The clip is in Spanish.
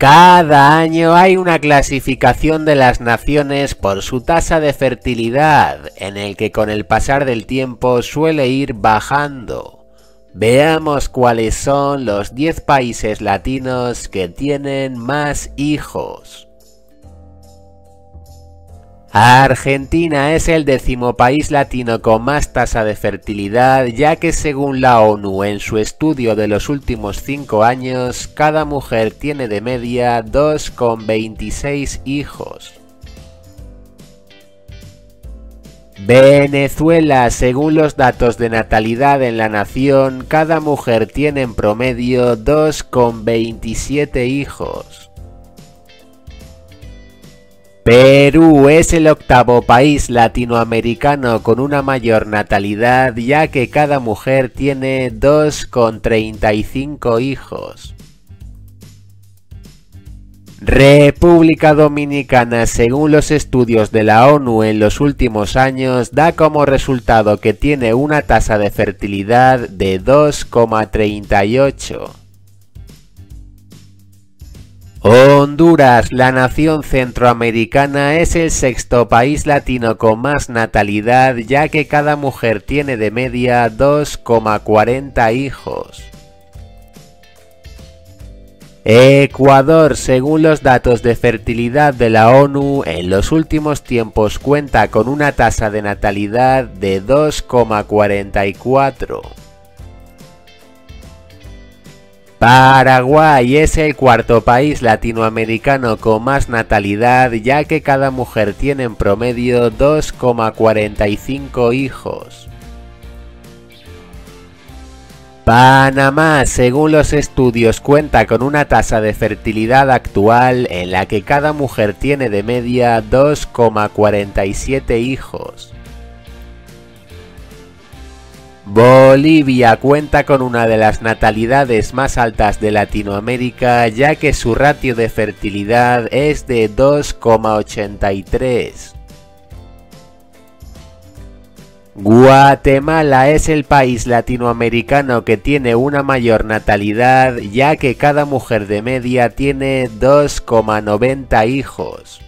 Cada año hay una clasificación de las naciones por su tasa de fertilidad, en el que con el pasar del tiempo suele ir bajando. Veamos cuáles son los 10 países latinos que tienen más hijos. Argentina es el 10º país latino con más tasa de fertilidad, ya que según la ONU en su estudio de los últimos 5 años, cada mujer tiene de media 2,26 hijos. Venezuela, según los datos de natalidad en la nación, cada mujer tiene en promedio 2,27 hijos. Perú es el 8º país latinoamericano con una mayor natalidad, ya que cada mujer tiene 2,35 hijos. República Dominicana, según los estudios de la ONU en los últimos años, da como resultado que tiene una tasa de fertilidad de 2,38. Honduras, la nación centroamericana, es el 6º país latino con más natalidad, ya que cada mujer tiene de media 2,40 hijos. Ecuador, según los datos de fertilidad de la ONU, en los últimos tiempos cuenta con una tasa de natalidad de 2,44. Paraguay es el 4º país latinoamericano con más natalidad, ya que cada mujer tiene en promedio 2,45 hijos. Panamá, según los estudios, cuenta con una tasa de fertilidad actual en la que cada mujer tiene de media 2,47 hijos. Bolivia cuenta con una de las natalidades más altas de Latinoamérica, ya que su ratio de fertilidad es de 2,83. Guatemala es el país latinoamericano que tiene una mayor natalidad, ya que cada mujer de media tiene 2,90 hijos.